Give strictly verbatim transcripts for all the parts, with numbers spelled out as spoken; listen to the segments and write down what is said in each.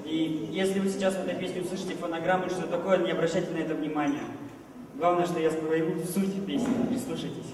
И если вы сейчас в этой песне услышите фонограмму, что такое, не обращайте на это внимания. Главное, что я спою суть песни. Прислушайтесь.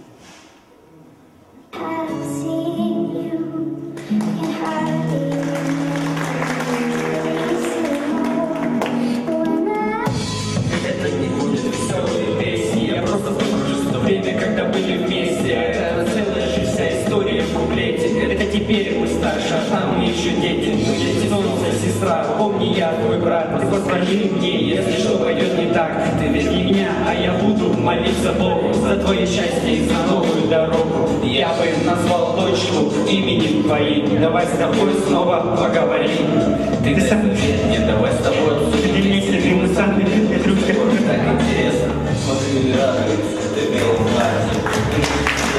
Это не будет веселые песни, я просто вспомню то время, когда были вместе. Это целая жизнь, вся история в куплете. Это теперь мы старше, а там мы еще дети. Ну я солнце, сестра, помни я твой брат. Ты позвони мне, если что пойдет не так. Ты верни меня, а я буду молиться Богу за твое счастье и за новую дорогу. Я бы назвал дочку именем твоим. Давай с тобой снова поговорим. Ты, ты сам ответ мне, давай с тобой обсудим. Вместе ты мы сами, я друг такой. Так интересно, смотри, радуется, ты белом платье.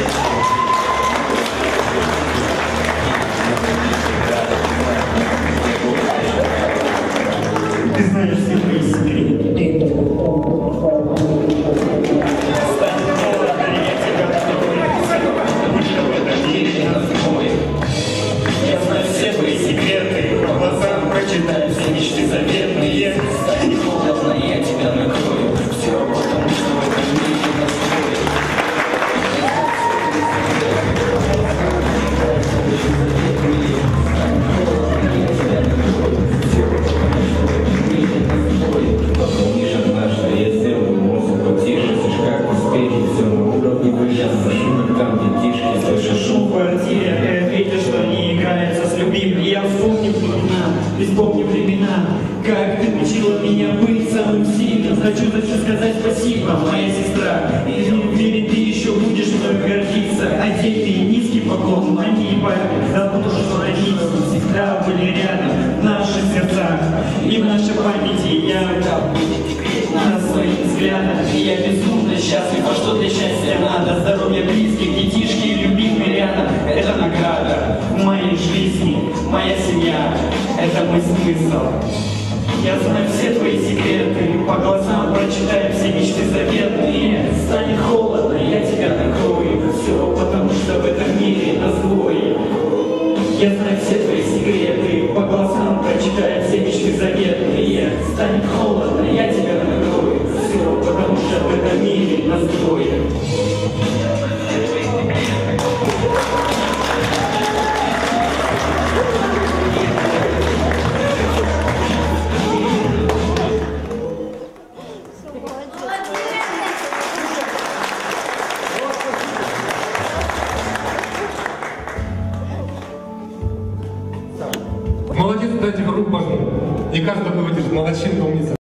Ты знаешь все мои секреты. Стань холодно, я тебя накрою, потому что в этом мире нас двое. Я знаю все твои секреты, по глазам прочитаю все мечты заветные. Стань холодно, я тебя накрою, все потому что в этом мире нас двое. Помнишь однажды, я сделал музыку тише, слышь, как успехи, все на уровне выше, шум, там детишки, слышишь Шум в квартире, видишь, что не играется с любимым. Я вспомню времена, вспомню времена, как ты учила меня быть самым сильным. Хочу за все сказать спасибо, моя сестра. И в мире ты еще будешь мной гордиться. Отдельный и низкий поклон, маме и папе, за то, что они всегда были рядом в наших сердцах и в нашей памяти. Я на своих взглядах, и я безумно счастлив. А что для счастья надо? Здоровье близких, детишки и любимый рядом. Это награда в моей жизни, моя семья, это мой смысл. Я знаю все твои секреты, по глазам прочитаю все мечты заветные. Станет холодно, я тебя накрою, все потому что в этом мире нас двое. Я знаю все твои секреты, по глазам прочитаю все мечты заветные. Станет холодно, я тебя накрою, все потому что в этом мире нас двое. Молодец, дайте в руку пожму. Не каждый такой вот молодчинка умница.